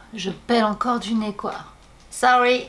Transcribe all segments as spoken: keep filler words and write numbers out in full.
je pèle encore du nez quoi. Sorry.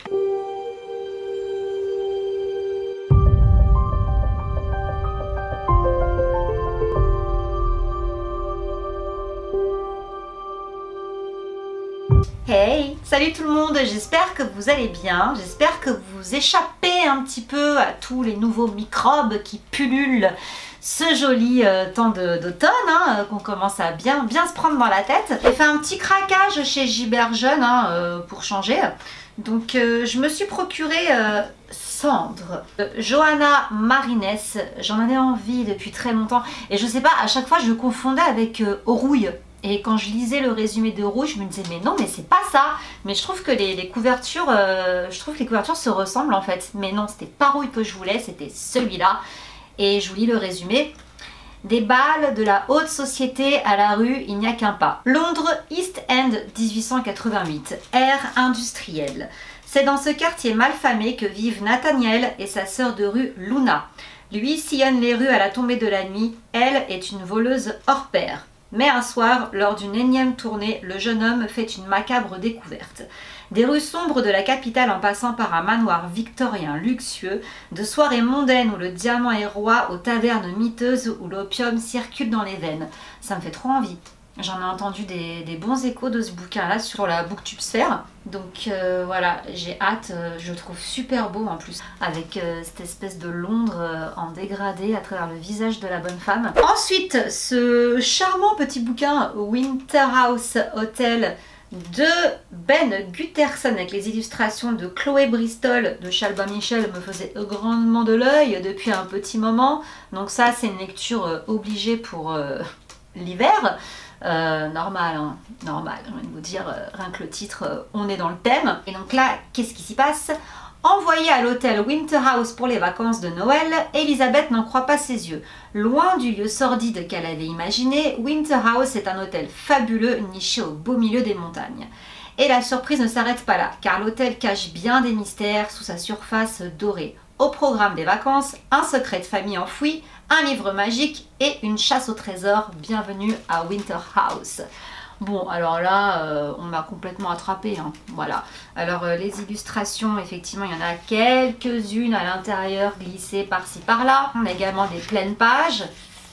Hey, salut tout le monde, j'espère que vous allez bien, j'espère que vous échappez un petit peu à tous les nouveaux microbes qui pullulent ce joli euh, temps d'automne, hein, qu'on commence à bien, bien se prendre dans la tête. J'ai fait un petit craquage chez Gibert Jeune hein, euh, pour changer, donc euh, je me suis procuré euh, Cendre, euh, Johanna Marines, j'en avais envie depuis très longtemps et je sais pas, à chaque fois je le confondais avec euh, Rouille. Et quand je lisais le résumé de Rouge, je me disais mais non mais c'est pas ça. Mais je trouve que les, les couvertures, euh, je trouve que les couvertures se ressemblent en fait. Mais non, c'était pas Rouille que je voulais, c'était celui-là. Et je vous lis le résumé. Des balles de la haute société à la rue, il n'y a qu'un pas. Londres, East End, dix-huit cent quatre-vingt-huit. Ère industrielle. C'est dans ce quartier malfamé que vivent Nathaniel et sa sœur de rue Luna. Lui sillonne les rues à la tombée de la nuit. Elle est une voleuse hors pair. Mais un soir, lors d'une énième tournée, le jeune homme fait une macabre découverte. Des rues sombres de la capitale en passant par un manoir victorien luxueux, de soirées mondaines où le diamant est roi, aux tavernes miteuses où l'opium circule dans les veines. Ça me fait trop envie. J'en ai entendu des, des bons échos de ce bouquin-là sur la Booktube-sphère. Donc euh, voilà, j'ai hâte, euh, je le trouve super beau en plus, avec euh, cette espèce de Londres euh, en dégradé à travers le visage de la bonne femme. Ensuite, ce charmant petit bouquin Winterhouse Hotel de Ben Gutterson avec les illustrations de Chloé Bristol de Chalba Michel me faisait grandement de l'œil depuis un petit moment. Donc ça, c'est une lecture euh, obligée pour euh, l'hiver. Euh, normal, hein, normal, j'ai envie de vous dire, euh, rien que le titre, euh, on est dans le thème. Et donc là, qu'est-ce qui s'y passe? Envoyée à l'hôtel Winterhouse pour les vacances de Noël, Elisabeth n'en croit pas ses yeux. Loin du lieu sordide qu'elle avait imaginé, Winterhouse est un hôtel fabuleux niché au beau milieu des montagnes. Et la surprise ne s'arrête pas là, car l'hôtel cache bien des mystères sous sa surface dorée. Au programme des vacances, un secret de famille enfoui, un livre magique et une chasse au trésor. Bienvenue à Winterhouse. Bon, alors là, euh, on m'a complètement attrapée, hein. Voilà. Alors, euh, les illustrations, effectivement, il y en a quelques-unes à l'intérieur, glissées par-ci, par-là. On a également des pleines pages.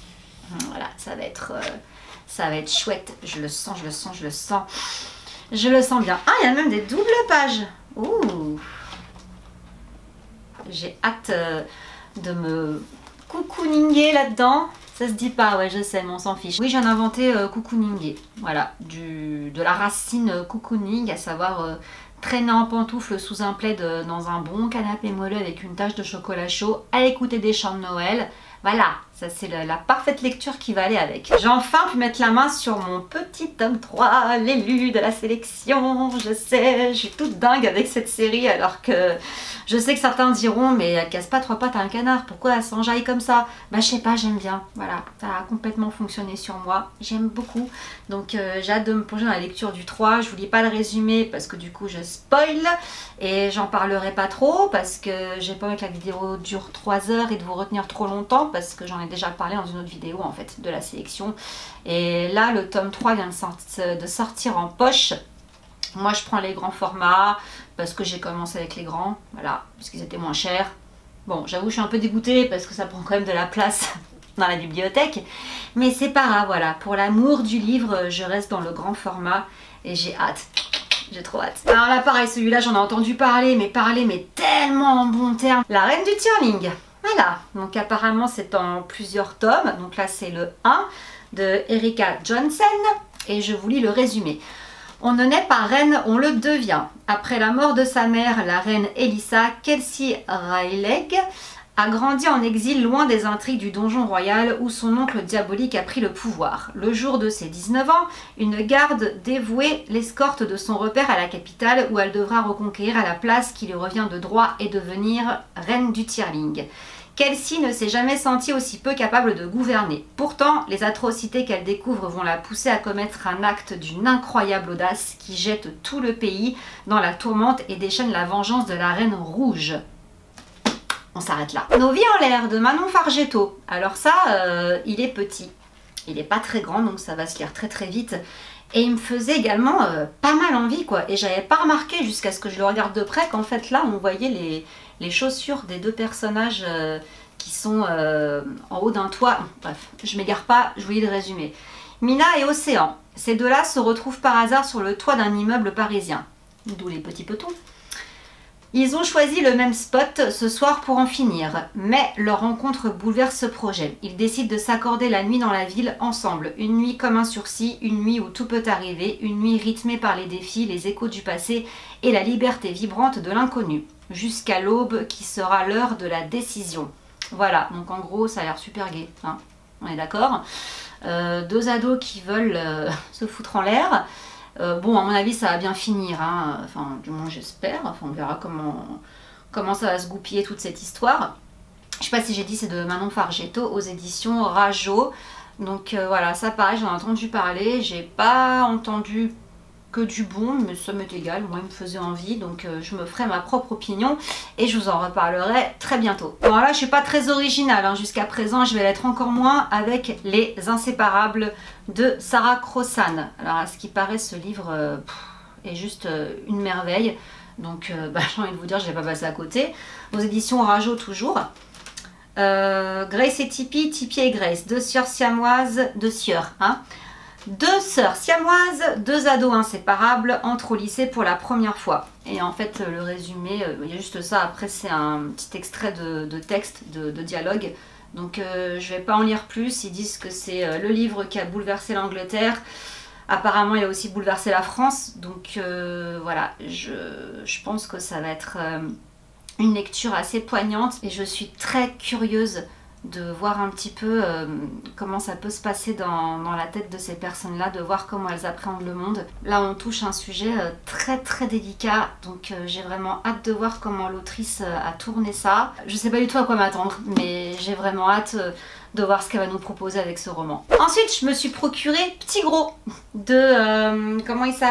Voilà, ça va être, euh, ça va être chouette. Je le sens, je le sens, je le sens. Je le sens bien. Ah, il y a même des doubles pages. Ouh. J'ai hâte euh, de me cocooninger là-dedans. Ça se dit pas, ouais, je sais, mais on s'en fiche. Oui, j'en ai inventé euh, cocooninger. Voilà, du, de la racine euh, cocooning, à savoir euh, traîner en pantoufle sous un plaid euh, dans un bon canapé moelleux avec une tache de chocolat chaud, à écouter des chants de Noël. Voilà, ça c'est la, la parfaite lecture qui va aller avec. J'ai enfin pu mettre la main sur mon petit tome trois, l'élu de la sélection. Je sais, je suis toute dingue avec cette série alors que je sais que certains diront mais elle casse pas trois pattes à un canard, pourquoi elle s'enjaille comme ça? Bah je sais pas, j'aime bien, voilà, ça a complètement fonctionné sur moi, j'aime beaucoup. Donc euh, j'ai hâte de me plonger dans la lecture du trois, je vous lis pas le résumé parce que du coup je spoil et j'en parlerai pas trop parce que j'ai pas envie que la vidéo dure trois heures et de vous retenir trop longtemps parce que j'en ai déjà parlé dans une autre vidéo en fait de la sélection. Et là le tome trois vient de, sort de sortir en poche. Moi je prends les grands formats parce que j'ai commencé avec les grands, voilà, parce qu'ils étaient moins chers. Bon, j'avoue je suis un peu dégoûtée parce que ça prend quand même de la place dans la bibliothèque, mais c'est pas grave, voilà, pour l'amour du livre je reste dans le grand format et j'ai hâte. J'ai trop hâte. Alors là pareil, celui-là j'en ai entendu parler, mais parler mais tellement en bons termes. La Reine du Tirling. Voilà, donc apparemment c'est en plusieurs tomes. Donc là c'est le un de Erika Johnson et je vous lis le résumé. On ne naît pas reine, on le devient. Après la mort de sa mère, la reine Elissa, Kelsey Rayleigh a grandi en exil loin des intrigues du donjon royal où son oncle diabolique a pris le pouvoir. Le jour de ses dix-neuf ans, une garde dévouée l'escorte de son repère à la capitale où elle devra reconquérir à la place qui lui revient de droit et devenir reine du Tirling. Kelsey ne s'est jamais sentie aussi peu capable de gouverner. Pourtant, les atrocités qu'elle découvre vont la pousser à commettre un acte d'une incroyable audace qui jette tout le pays dans la tourmente et déchaîne la vengeance de la Reine Rouge. On s'arrête là. Nos vies en l'air de Manon Fargetto. Alors ça, euh, il est petit. Il n'est pas très grand, donc ça va se lire très très vite. Et il me faisait également euh, pas mal envie, quoi. Et j'avais pas remarqué jusqu'à ce que je le regarde de près qu'en fait là on voyait les, les chaussures des deux personnages euh, qui sont euh, en haut d'un toit. Bref, je m'égare pas, je vous lis le résumé. Mina et Océan, ces deux-là se retrouvent par hasard sur le toit d'un immeuble parisien. D'où les petits petons. Ils ont choisi le même spot ce soir pour en finir, mais leur rencontre bouleverse ce projet. Ils décident de s'accorder la nuit dans la ville ensemble. Une nuit comme un sursis, une nuit où tout peut arriver, une nuit rythmée par les défis, les échos du passé et la liberté vibrante de l'inconnu. Jusqu'à l'aube qui sera l'heure de la décision. Voilà, donc en gros ça a l'air super gai, hein, on est d'accord. Euh, deux ados qui veulent euh, se foutre en l'air. Euh, bon, à mon avis, ça va bien finir, hein. Enfin, du moins j'espère. Enfin, on verra comment, comment ça va se goupiller toute cette histoire. Je sais pas si j'ai dit, c'est de Manon Fargetto aux éditions Rajo. Donc euh, voilà, ça pareil, j'en ai entendu parler. J'ai pas entendu que du bon, mais ça m'est égal. Moi, il me faisait envie, donc euh, je me ferai ma propre opinion et je vous en reparlerai très bientôt. Bon, là, je suis pas très originale, hein. Jusqu'à présent, je vais l'être encore moins avec Les Inséparables de Sarah Crossan. Alors, à ce qui paraît, ce livre euh, pff, est juste euh, une merveille. Donc, euh, bah, j'ai envie de vous dire, je ne l'ai pas passé à côté. Aux éditions Rajo, toujours. Euh, Grace et Tipeee, Tipeee et Grace. Deux sœurs siamoises, deux sœurs, hein. Deux sœurs siamoises, deux ados inséparables, entrent au lycée pour la première fois. Et en fait, le résumé, euh, il y a juste ça. Après, c'est un petit extrait de, de texte, de, de dialogue. Donc euh, je vais pas en lire plus. Ils disent que c'est euh, le livre qui a bouleversé l'Angleterre. Apparemment il a aussi bouleversé la France. Donc euh, voilà, je, je pense que ça va être euh, une lecture assez poignante. Et je suis très curieuse de voir un petit peu euh, comment ça peut se passer dans, dans la tête de ces personnes-là, de voir comment elles appréhendent le monde. Là, on touche un sujet euh, très très délicat, donc euh, j'ai vraiment hâte de voir comment l'autrice euh, a tourné ça. Je sais pas du tout à quoi m'attendre, mais j'ai vraiment hâte euh, de voir ce qu'elle va nous proposer avec ce roman. Ensuite, je me suis procuré Petit Gros de... Euh, comment il s'appelle ?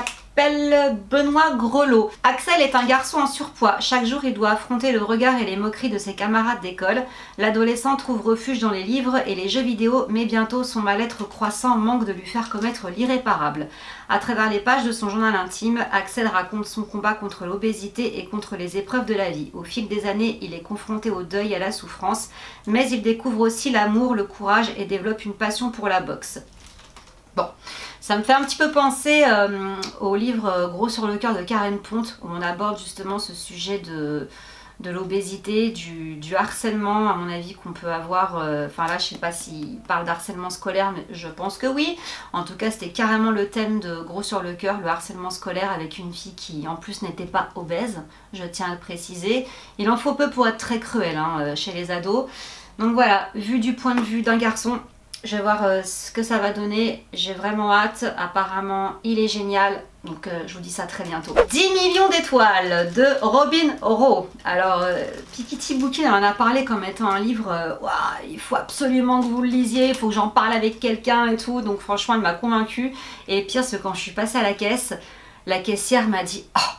Benoît Grelot. Axel est un garçon en surpoids. Chaque jour, il doit affronter le regard et les moqueries de ses camarades d'école. L'adolescent trouve refuge dans les livres et les jeux vidéo, mais bientôt son mal-être croissant manque de lui faire commettre l'irréparable. À travers les pages de son journal intime, Axel raconte son combat contre l'obésité et contre les épreuves de la vie. Au fil des années, il est confronté au deuil et à la souffrance, mais il découvre aussi l'amour, le courage et développe une passion pour la boxe. Bon, ça me fait un petit peu penser euh, au livre euh, Gros sur le cœur de Karen Ponte, où on aborde justement ce sujet de, de l'obésité, du, du harcèlement, à mon avis, qu'on peut avoir. Euh, enfin là, je sais pas s'il parle d'harcèlement scolaire, mais je pense que oui. En tout cas, c'était carrément le thème de Gros sur le cœur, le harcèlement scolaire, avec une fille qui, en plus, n'était pas obèse, je tiens à le préciser. Il en faut peu pour être très cruel hein, chez les ados. Donc voilà, vu du point de vue d'un garçon, je vais voir euh, ce que ça va donner. J'ai vraiment hâte. Apparemment, il est génial. Donc, euh, je vous dis ça très bientôt. dix millions d'étoiles de Robin Rowe. Alors, euh, Piketty Bookin en a parlé comme étant un livre... Euh, wow, il faut absolument que vous le lisiez. Il faut que j'en parle avec quelqu'un et tout. Donc, franchement, elle m'a convaincue. Et pire, c'est que quand je suis passée à la caisse, la caissière m'a dit... Oh,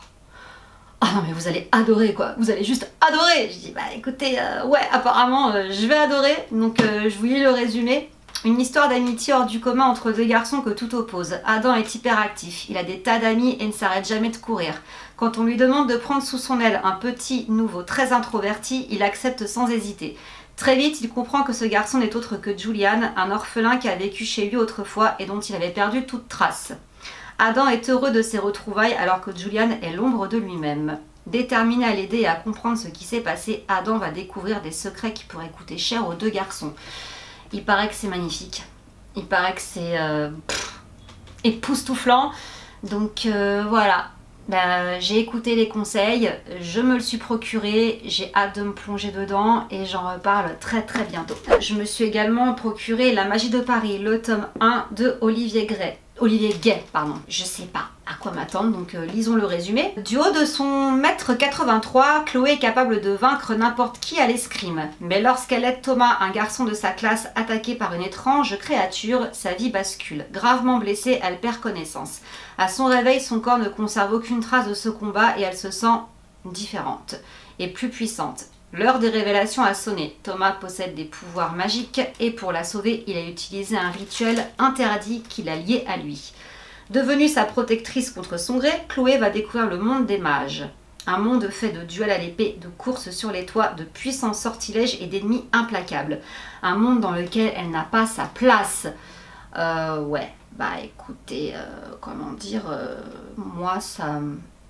ah non mais vous allez adorer quoi, vous allez juste adorer. Je dis bah écoutez, euh, ouais apparemment euh, je vais adorer. Donc euh, je vous lis le résumé. Une histoire d'amitié hors du commun entre deux garçons que tout oppose. Adam est hyperactif, il a des tas d'amis et ne s'arrête jamais de courir. Quand on lui demande de prendre sous son aile un petit nouveau très introverti, il accepte sans hésiter. Très vite, il comprend que ce garçon n'est autre que Julian, un orphelin qui a vécu chez lui autrefois et dont il avait perdu toute trace. Adam est heureux de ses retrouvailles alors que Julian est l'ombre de lui-même. Déterminé à l'aider et à comprendre ce qui s'est passé, Adam va découvrir des secrets qui pourraient coûter cher aux deux garçons. Il paraît que c'est magnifique. Il paraît que c'est euh, époustouflant. Donc euh, voilà. Ben, j'ai écouté les conseils, je me le suis procuré, j'ai hâte de me plonger dedans et j'en reparle très très bientôt. Je me suis également procuré La Magie de Paris, le tome un de Olivier Gray. Olivier Gay, pardon. Je sais pas à quoi m'attendre, donc euh, lisons le résumé. Du haut de son mètre quatre-vingt-trois, Chloé est capable de vaincre n'importe qui à l'escrime. Mais lorsqu'elle aide Thomas, un garçon de sa classe attaqué par une étrange créature, sa vie bascule. Gravement blessée, elle perd connaissance. À son réveil, son corps ne conserve aucune trace de ce combat et elle se sent différente et plus puissante. L'heure des révélations a sonné. Thomas possède des pouvoirs magiques et pour la sauver, il a utilisé un rituel interdit qui l'a lié à lui. Devenue sa protectrice contre son gré, Chloé va découvrir le monde des mages. Un monde fait de duels à l'épée, de courses sur les toits, de puissants sortilèges et d'ennemis implacables. Un monde dans lequel elle n'a pas sa place. Euh, ouais, bah écoutez, euh, comment dire, euh, moi ça,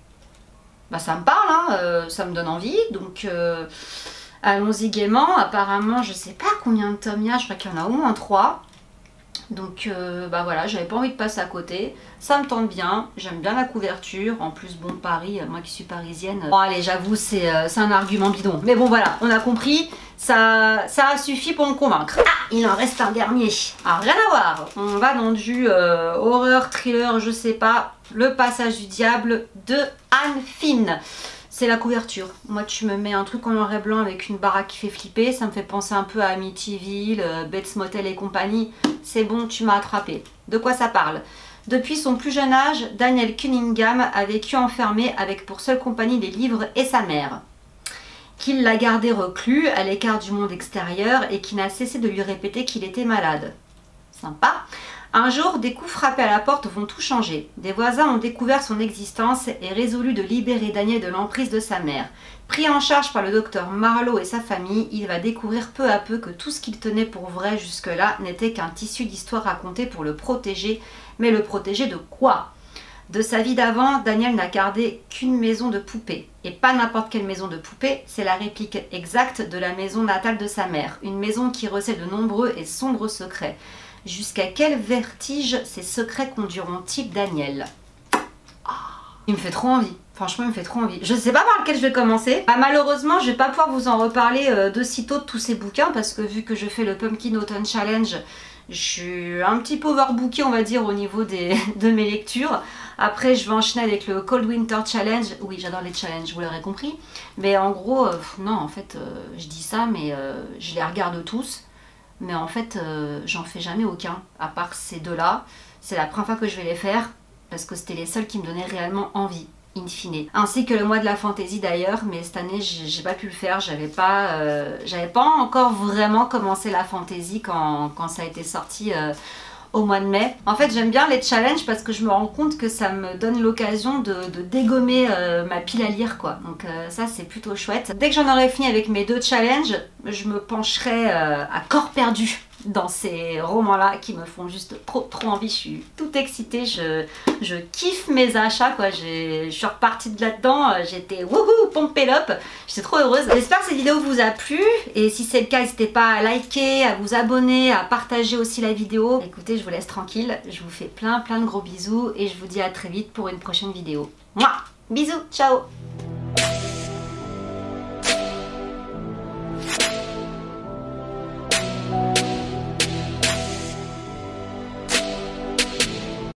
bah, ça me parle, hein, euh, ça me donne envie, donc euh, allons-y gaiement. Apparemment, je sais pas combien de tomes il y a, je crois qu'il y en a au moins trois. Donc euh, bah voilà, j'avais pas envie de passer à côté, ça me tente bien, j'aime bien la couverture, en plus bon Paris, moi qui suis parisienne, bon allez j'avoue c'est euh, un argument bidon, mais bon voilà, on a compris, ça, ça a suffi pour me convaincre. Ah, il en reste un dernier, ah rien à voir, on va dans du euh, horreur, thriller, je sais pas, Le Passage du Diable de Anne Fine. C'est la couverture. Moi, tu me mets un truc en noir et blanc avec une baraque qui fait flipper, ça me fait penser un peu à Amityville, euh, Bates Motel et compagnie. C'est bon, tu m'as attrapé. De quoi ça parle? Depuis son plus jeune âge, Daniel Cunningham a vécu enfermé avec pour seule compagnie les livres et sa mère, qu'il l'a gardé reclus à l'écart du monde extérieur et qui n'a cessé de lui répéter qu'il était malade. Sympa. Un jour, des coups frappés à la porte vont tout changer. Des voisins ont découvert son existence et résolu de libérer Daniel de l'emprise de sa mère. Pris en charge par le docteur Marlowe et sa famille, il va découvrir peu à peu que tout ce qu'il tenait pour vrai jusque-là n'était qu'un tissu d'histoire racontée pour le protéger. Mais le protéger de quoi? De sa vie d'avant, Daniel n'a gardé qu'une maison de poupée. Et pas n'importe quelle maison de poupée, c'est la réplique exacte de la maison natale de sa mère. Une maison qui recèle de nombreux et sombres secrets. Jusqu'à quel vertige ces secrets conduiront-ils Daniel? Oh, il me fait trop envie. Franchement, il me fait trop envie. Je sais pas par lequel je vais commencer. Bah, malheureusement, je vais pas pouvoir vous en reparler euh, de sitôt de tous ces bouquins parce que vu que je fais le Pumpkin Autumn Challenge, je suis un petit peu overbookée, on va dire, au niveau des, de mes lectures. Après, je vais enchaîner avec le Cold Winter Challenge. Oui, j'adore les challenges, vous l'aurez compris. Mais en gros, euh, non, en fait, euh, je dis ça, mais euh, je les regarde tous. Mais en fait, euh, j'en fais jamais aucun, à part ces deux-là. C'est la première fois que je vais les faire, parce que c'était les seuls qui me donnaient réellement envie, in fine. Ainsi que le mois de la fantaisie d'ailleurs, mais cette année, j'ai pas pu le faire. J'avais pas, euh, j'avais pas encore vraiment commencé la fantaisie quand, quand ça a été sorti euh, au mois de mai. En fait, j'aime bien les challenges parce que je me rends compte que ça me donne l'occasion de, de dégommer euh, ma pile à lire, quoi. Donc euh, ça, c'est plutôt chouette. Dès que j'en aurai fini avec mes deux challenges, je me pencherai euh, à corps perdu dans ces romans-là qui me font juste trop trop envie. Je suis toute excitée, je, je kiffe mes achats, quoi. Je suis repartie de là-dedans, j'étais wouhou, pompée up, j'étais trop heureuse. J'espère que cette vidéo vous a plu et si c'est le cas, n'hésitez pas à liker, à vous abonner, à partager aussi la vidéo. Écoutez, je vous laisse tranquille, je vous fais plein plein de gros bisous et je vous dis à très vite pour une prochaine vidéo. Mouah, bisous, ciao.